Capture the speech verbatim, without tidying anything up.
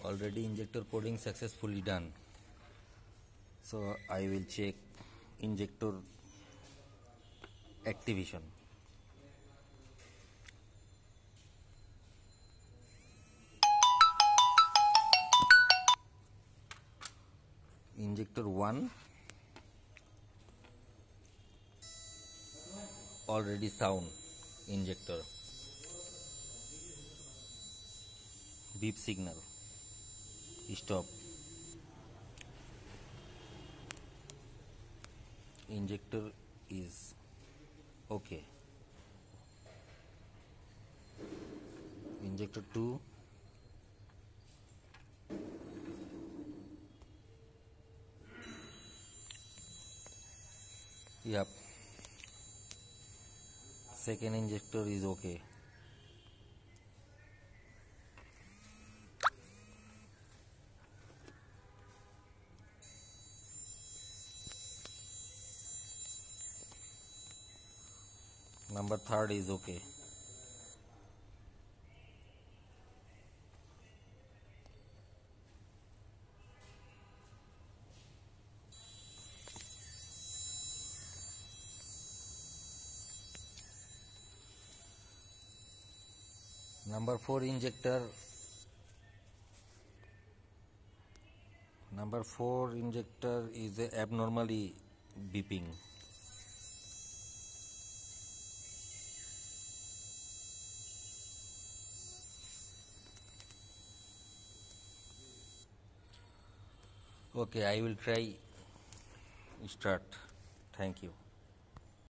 Already injector coding successfully done. So I will check injector activation. Injector one already sound. Injector beep signal, stop. Injector is okay. Injector two, yep. Second injector is okay. Number third is okay. Number four injector number four injector is abnormally beeping. Okay, I will try start. Thank you.